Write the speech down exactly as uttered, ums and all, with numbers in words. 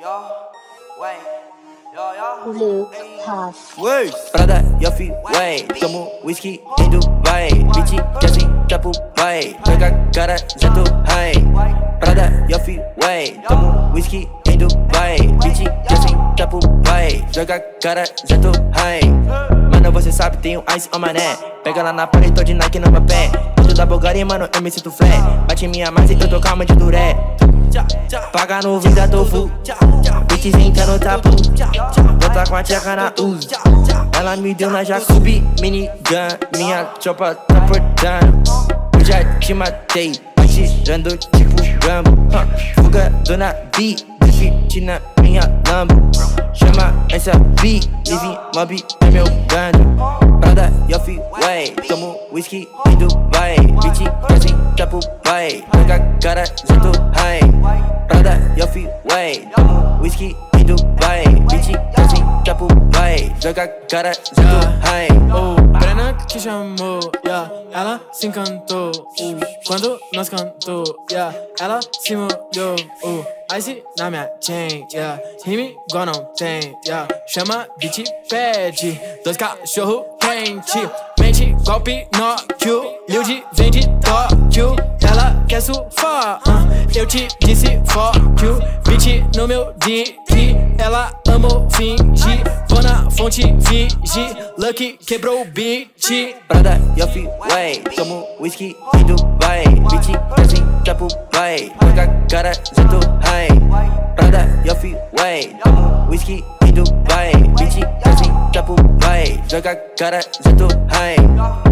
Luke Puff. Prada, Yofi, way. Tomo whisky em Dubai. Bitch, que assim, tapo, vai. Pega a cara, zato, high. Prada, Yofi, way. Tomo whisky em Dubai. Bitch, que assim, tapo, vai. Joga a cara, zato, high. Mano, você sabe, tenho ice on my neck. Pega lá na parede, tô de Nike no meu pé. Tudo da Bulgari, mano, eu me sinto flat. Bate minha mais e eu tô calma de duré. Paga no vida, tô full. Bitch, entra no tapu. Bota com a tcheca na uso. Ela me deu na Jacobi, minigun. Minha tropa tá portando. Eu já te matei, atirando tipo Rambo. uh, Fuga do navio, fit na minha Lambo. Chama essa B, Living Mob é meu bando. Prada, Yofi, way. Tomo whisky em Dubai. Bitch, assim, tapo, vai. Pega a cara, zato, high. Prada, Yofi, way. Tomo whisky em Dubai. Bitch, assim, tapo, vai. Joga a cara, zato, high. Oh, Brena que chamou, yeah. Ela se encantou, uh. Quando nós cantou, yeah. Ela se molhou, uh. Ice na minha chain, yeah. Rime igual não tem, yeah. Chama, beat, pede. Dois cachorro quente. Mente, golpe, Pinóquio. Lilde vem de Tóquio. Ela quer surfar, uh. Eu te disse fuck you. Beat no meu dick. Ela amou fingir. Vou na fonte, fingi. Lucky quebrou o beat. Prada, Yofi, way. Tomo whisky em Dubai. Bitch, assim, tapo, vai. Pega a cara, zato, high. Prada, Yofi, way. Tomo whisky em Dubai. Bitch, assim, tapo, vai. Joga a cara, zato, high.